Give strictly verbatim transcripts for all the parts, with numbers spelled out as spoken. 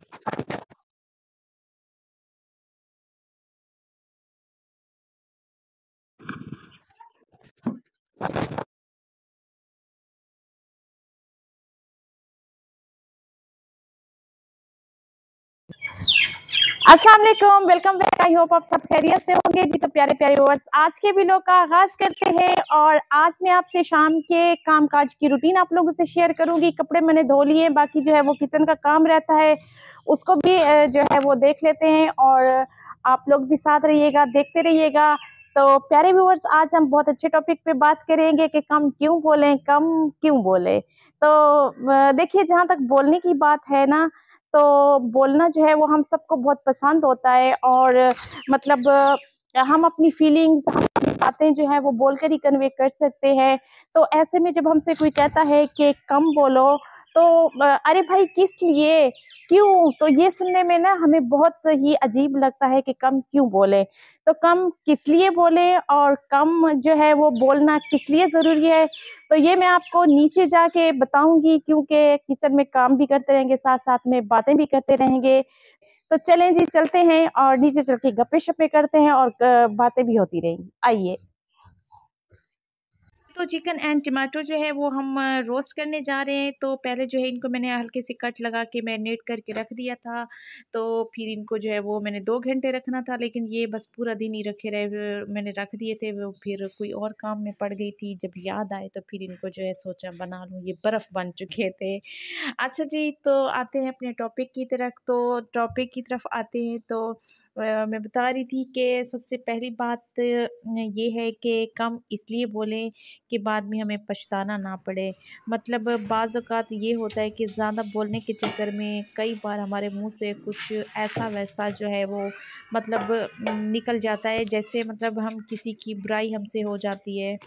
अस्सलाम वालेकुम, welcome back. I hope आप सब खैरियत से होंगे जी। तो प्यारे प्यारे व्यूअर्स, आज के वीडियो का आगाज करते हैं और आज मैं आपसे शाम के कामकाज की रूटीन आप लोगों से शेयर करूंगी। कपड़े मैंने धो लिए, बाकी जो है वो किचन का काम रहता है, उसको भी जो है वो देख लेते हैं और आप लोग भी साथ रहिएगा, देखते रहिएगा। तो प्यारे व्यूअर्स, आज हम बहुत अच्छे टॉपिक पे बात करेंगे कि कम क्यों बोलें, कम क्यों बोले। तो देखिए, जहां तक बोलने की बात है ना, तो बोलना जो है वो हम सबको बहुत पसंद होता है और मतलब हम अपनी फीलिंग्स, हम अपनी बातें जो है वो बोलकर ही कन्वे कर सकते हैं। तो ऐसे में जब हमसे कोई कहता है कि कम बोलो, तो अरे भाई किस लिए, क्यों, तो ये सुनने में ना हमें बहुत ही अजीब लगता है कि कम क्यों बोले। तो कम किस लिए बोले और कम जो है वो बोलना किस लिए जरूरी है, तो ये मैं आपको नीचे जाके बताऊंगी, क्योंकि किचन में काम भी करते रहेंगे, साथ साथ में बातें भी करते रहेंगे। तो चलें जी, चलते हैं और नीचे चल के गप्पे शप्पे करते हैं और बातें भी होती रहेंगी। आइए। तो चिकन एंड टमाटो जो है वो हम रोस्ट करने जा रहे हैं। तो पहले जो है इनको मैंने हल्के से कट लगा के मैरिनेट करके रख दिया था। तो फिर इनको जो है वो मैंने दो घंटे रखना था, लेकिन ये बस पूरा दिन ही रखे रहे, मैंने रख दिए थे वो। फिर कोई और काम में पड़ गई थी, जब याद आए तो फिर इनको जो है सोचा बना लूँ, ये बर्फ़ बन चुके थे। अच्छा जी, तो आते हैं अपने टॉपिक की तरफ। तो टॉपिक की तरफ आते हैं तो अ, मैं बता रही थी कि सबसे पहली बात ये है कि कम इसलिए बोलें कि बाद में हमें पछताना ना पड़े। मतलब बाज़ औक़ात ये होता है कि ज़्यादा बोलने के चक्कर में कई बार हमारे मुँह से कुछ ऐसा-वैसा जो है वो मतलब निकल जाता है, जैसे मतलब हम किसी की बुराई हमसे हो जाती है।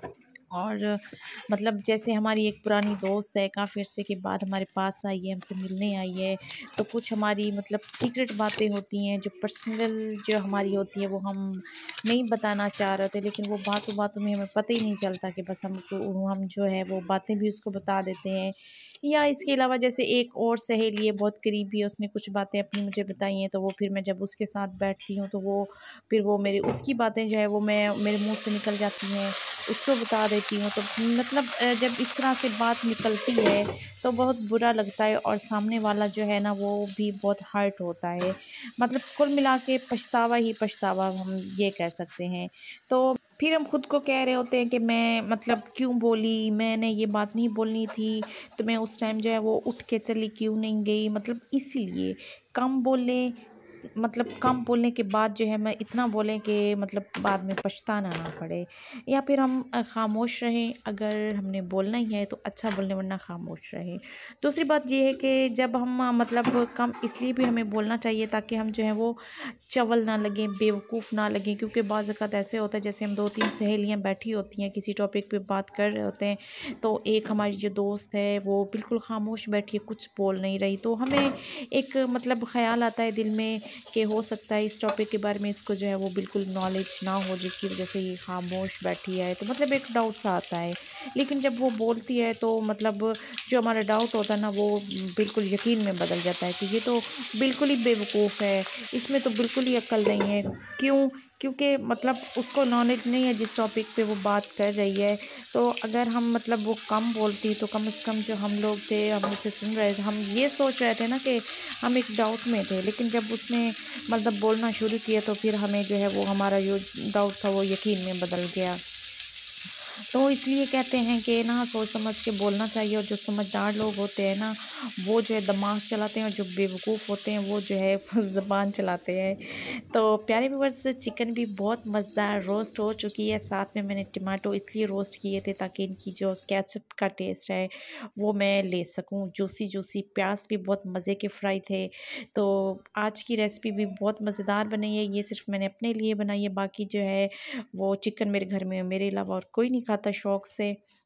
और मतलब जैसे हमारी एक पुरानी दोस्त है, काफ़ी अरसे के बाद हमारे पास आई है, हमसे मिलने आई है। तो कुछ हमारी मतलब सीक्रेट बातें होती हैं, जो पर्सनल जो हमारी होती है, वो हम नहीं बताना चाह रहे थे, लेकिन वो बातों-बातों में हमें पता ही नहीं चलता कि बस हमको हम जो है वो बातें भी उसको बता देते हैं। या इसके अलावा जैसे एक और सहेली है, बहुत करीबी है, उसने कुछ बातें अपनी मुझे बताई हैं, तो वो फिर मैं जब उसके साथ बैठती हूँ, तो वो फिर वो मेरी उसकी बातें जो है वो मैं मेरे मुँह से निकल जाती हैं, उसको बता देती हूँ। तो मतलब जब इस तरह से बात निकलती है तो बहुत बुरा लगता है और सामने वाला जो है ना वो भी बहुत हर्ट होता है। मतलब कुल मिला के पछतावा ही पछतावा हम ये कह सकते हैं। तो फिर हम खुद को कह रहे होते हैं कि मैं मतलब क्यों बोली, मैंने ये बात नहीं बोलनी थी, तो मैं उस टाइम जो है वो उठ के चली क्यों नहीं गई। मतलब इसीलिए कम बोलें, मतलब कम बोलने के बाद जो है मैं इतना बोलें कि मतलब बाद में पछताना ना पड़े। या फिर हम खामोश रहें, अगर हमने बोलना ही है तो अच्छा बोलें, वरना खामोश रहें। दूसरी बात ये है कि जब हम मतलब कम इसलिए भी हमें बोलना चाहिए ताकि हम जो है वो चवल ना लगें, बेवकूफ़ ना लगें। क्योंकि बाज़ औक़ात ऐसे होता है, जैसे हम दो तीन सहेलियाँ बैठी होती हैं, किसी टॉपिक पे बात कर रहे होते हैं, तो एक हमारी जो दोस्त है वो बिल्कुल खामोश बैठी है, कुछ बोल नहीं रही। तो हमें एक मतलब ख़्याल आता है दिल में कि हो सकता है इस टॉपिक के बारे में इसको जो है वो बिल्कुल नॉलेज ना हो, जिसकी वजह से ये खामोश बैठी है। तो मतलब एक डाउट सा आता है, लेकिन जब वो बोलती है तो मतलब जो हमारा डाउट होता है ना वो बिल्कुल यकीन में बदल जाता है कि ये तो बिल्कुल ही बेवकूफ़ है, इसमें तो बिल्कुल ही अक्ल नहीं है। क्यों? क्योंकि मतलब उसको नॉलेज नहीं है जिस टॉपिक पे वो बात कर रही है। तो अगर हम मतलब वो कम बोलती तो कम से कम जो हम लोग थे, हम उसे सुन रहे थे, हम ये सोच रहे थे ना कि हम एक डाउट में थे, लेकिन जब उसने मतलब बोलना शुरू किया तो फिर हमें जो है वो हमारा जो डाउट था वो यकीन में बदल गया। तो इसलिए कहते हैं कि ना सोच समझ के बोलना चाहिए, और जो समझदार लोग होते हैं ना वो जो है दिमाग चलाते हैं, और जो बेवकूफ़ होते हैं वो जो है ज़ुबान चलाते हैं। तो प्यारे व्यूअर्स, चिकन भी बहुत मज़ेदार रोस्ट हो चुकी है, साथ में मैंने टमाटो इसलिए रोस्ट किए थे ताकि इनकी जो केचप का टेस्ट है वो मैं ले सकूं। जूसी जूसी प्याज भी बहुत मज़े के फ्राई थे। तो आज की रेसिपी भी बहुत मज़ेदार बनी है, ये सिर्फ मैंने अपने लिए बनाई है, बाकी जो है वो चिकन मेरे घर में मेरे अलावा और कोई नहीं खाता शौक़ से।